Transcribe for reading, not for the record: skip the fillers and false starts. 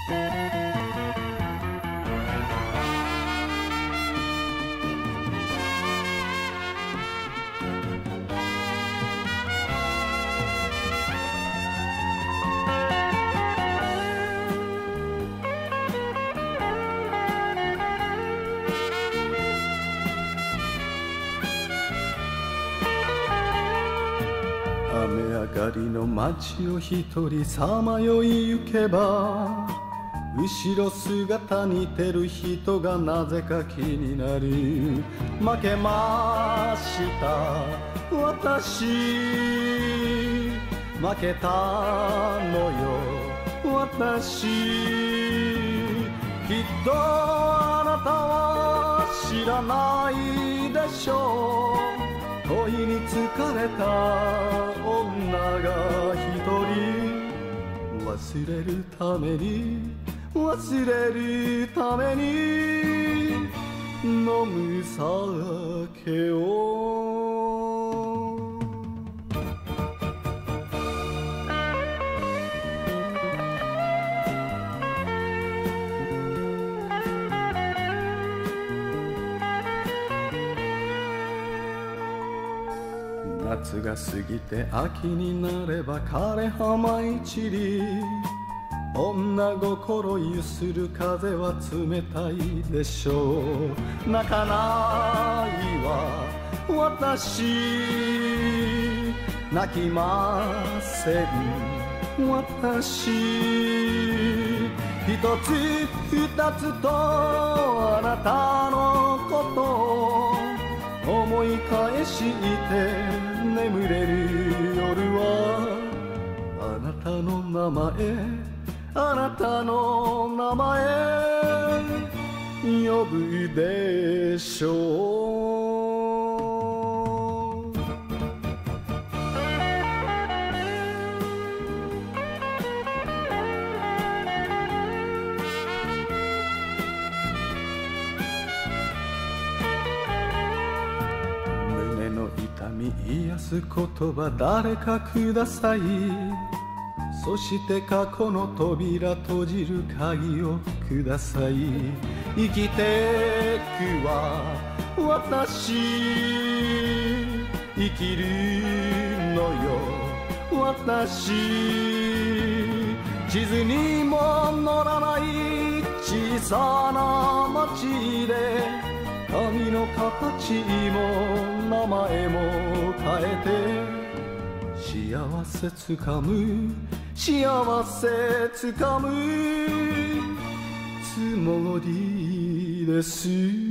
雨上がりの街を一人さまよいゆけば、後ろ姿似てる人がなぜか気になる。負けました私、負けたのよ私。きっとあなたは知らないでしょう。恋に疲れた女が一人、忘れるために忘れるために飲む酒を。夏が過ぎて秋になれば枯れ葉舞い散り、女心ゆする風は冷たいでしょう。泣かないわ私、泣きません私。一つ二つとあなたのことを思い返して眠れる夜は、あなたの名前あなたの名前呼ぶでしょう。胸の痛み癒す言葉誰かください。そして過去の扉閉じる鍵をください。生きてくわ私、生きるのよ私。地図にも載らない小さな町で、髪の形も名前も変えて幸せつかむ幸せつかむつもりです。